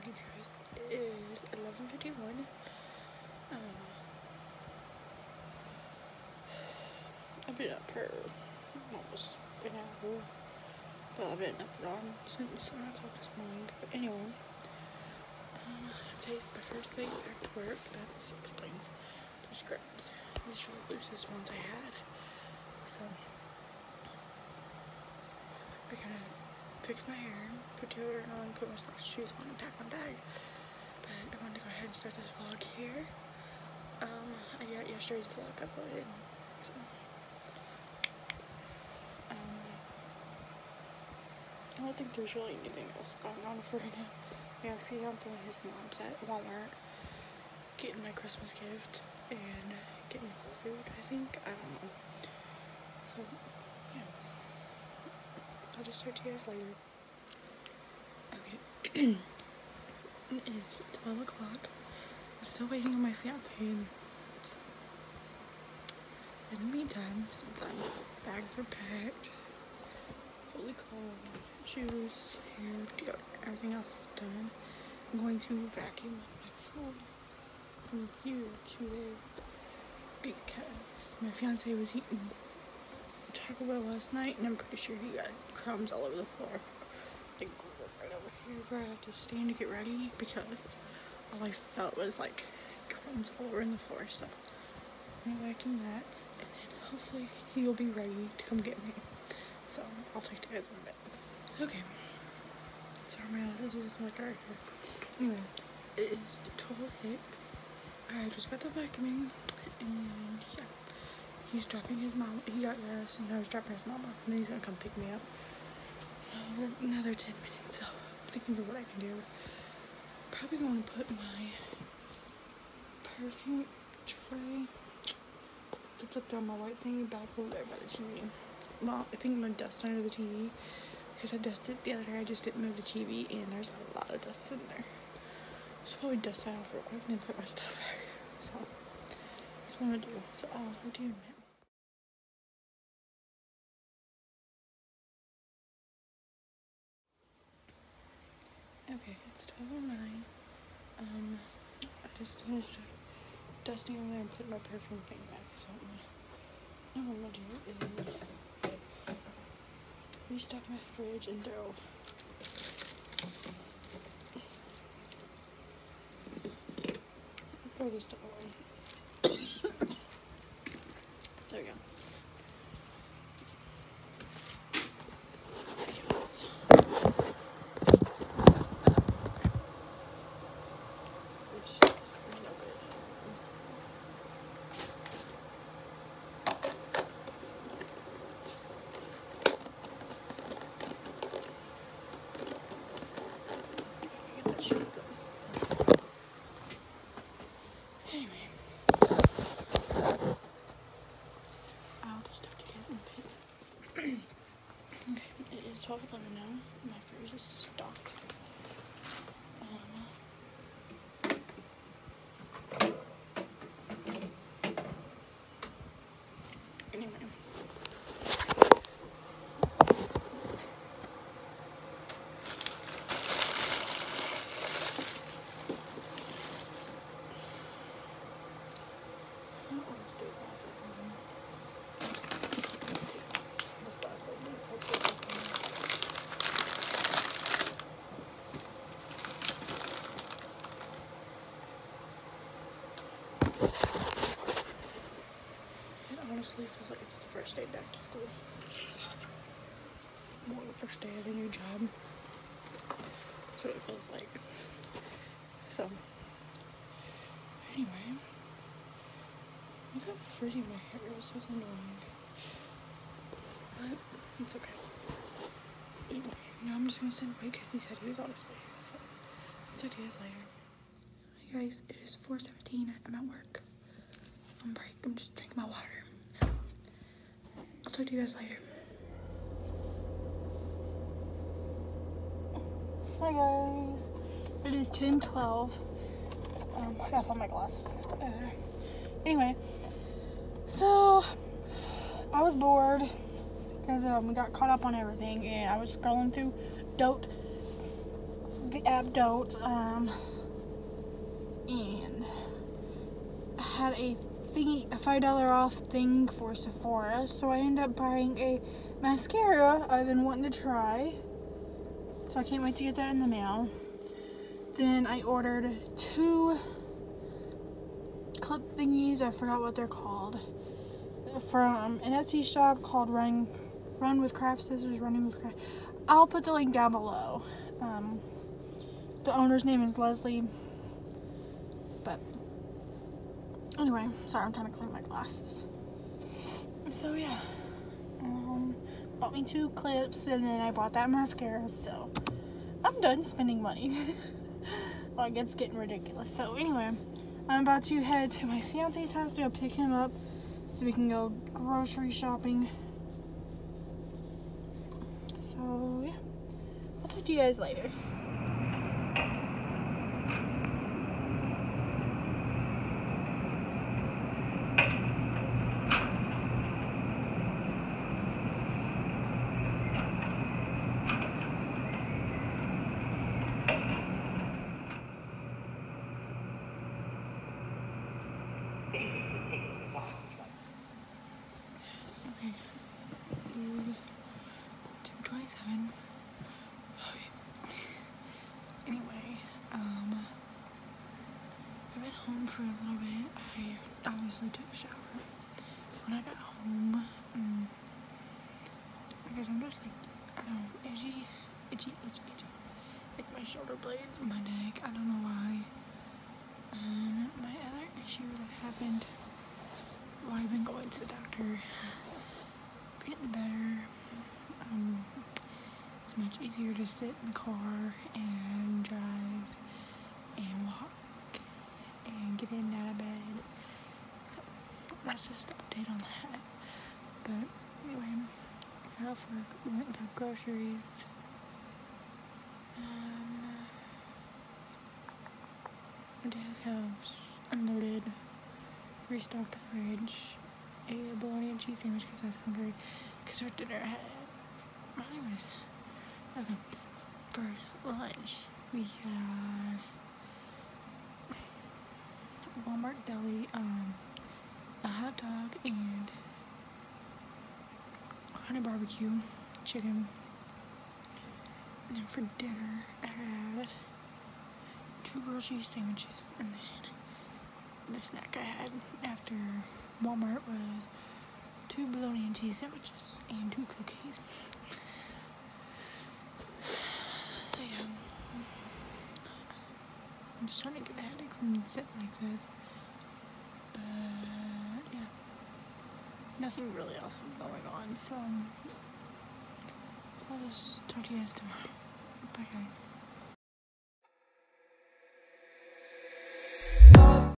guys, it is 11:51. I've been up for almost an hour, but I've been up since 7 o'clock this morning. But anyway, today's my first week back to work. That explains the script. These are the loosest ones I had. So, I gotta fix my hair, put deodorant on, put my shoes on, and pack my bag. But I wanted to go ahead and start this vlog here. I got yesterday's vlog uploaded. So, I don't think there's really anything else going on for right now. My fiance and his mom's at Walmart getting my Christmas gift and getting food, I think. I don't know. So, yeah. I'll just talk to you guys later. Okay. It is 12 o'clock. I'm still waiting on my fiance. So, in the meantime, since bags are packed, fully clothed, shoes, hair, deodorant, everything else is done, I'm going to vacuum my food from here to there because my fiance was eating Taco Bell last night and I'm pretty sure he got crumbs all over the floor. I think right over here where I have to stand to get ready because all I felt was like crumbs all over in the floor. So I'm gonna vacuum that and then hopefully he'll be ready to come get me. So I'll talk to you guys in a bit. Okay. Sorry, my eyes are just like right here. Anyway, it is 12:06. I just got to vacuuming and yeah. He's dropping his mom. He got gas and I was dropping his mom off and then he's gonna come pick me up. So another 10 minutes. So I'm thinking of what I can do. Probably going to put my perfume tray that's up there on my white thing back over there by the TV. Well, I think I'm gonna dust under the TV because I dusted the other day. I just didn't move the TV and there's a lot of dust in there. So probably dust that off real quick and then put my stuff back. So that's what I'm gonna do. So I'll do in a minute. Okay, it's 12:09. I just finished dusting over there and putting my perfume thing back. So now what I'm gonna do is restock my fridge and throw this stuff away. So there we go. Okay, it is 12:11 now. My fridge is stocked. Anyway. Honestly, feels like it's the first day back to school. More the first day of a new job. That's what it feels like. So, anyway. Look how frizzy my hair is. So annoying. But, it's okay. Anyway, now I'm just gonna sit and wait because he said he was on his way. So, I'll talk to you guys later. Hi guys, it is 4:17. I'm at work. On break. I'm just drinking my water. So, I'll talk to you guys later. Hi guys. It is 10:12. I gotta find my glasses. Anyway, so I was bored because we got caught up on everything and I was scrolling through the Abdote, and I had a $5 off thing for Sephora, so I ended up buying a mascara I've been wanting to try. So I can't wait to get that in the mail. Then I ordered 2 clip thingies, I forgot what they're called, from an Etsy shop called Run with Craft Scissors, Running with Craft. I'll put the link down below. The owner's name is Leslie. But anyway, sorry, I'm trying to clean my glasses. So yeah, bought me 2 clips, and then I bought that mascara. So I'm done spending money. Like, it's getting ridiculous. So anyway, I'm about to head to my fiance's house to go pick him up so we can go grocery shopping. So yeah, I'll talk to you guys later. Okay, guys. 2:27. Okay. Anyway, I've been home for a little bit. I obviously took a shower. When I got home, I guess I'm just like, I don't know, itchy. Like my shoulder blades and my neck. I don't know why. My other issue that happened while I've been going to the doctor, it's getting better. It's much easier to sit in the car and drive and walk and get in and out of bed. So that's just the update on that. But anyway, I got off work, we went and got groceries. Went to his house, unloaded, restocked the fridge, ate a bologna and cheese sandwich because I was hungry. Because for dinner I had, okay, for lunch we had Walmart deli, a hot dog and honey barbecue chicken. And then for dinner I had 2 grilled cheese sandwiches, and then the snack I had after Walmart was 2 bologna and cheese sandwiches and 2 cookies. So yeah, I'm just trying to get a headache from sitting like this, but yeah, nothing really else is going on, so I'll just talk to you guys tomorrow. Bye guys.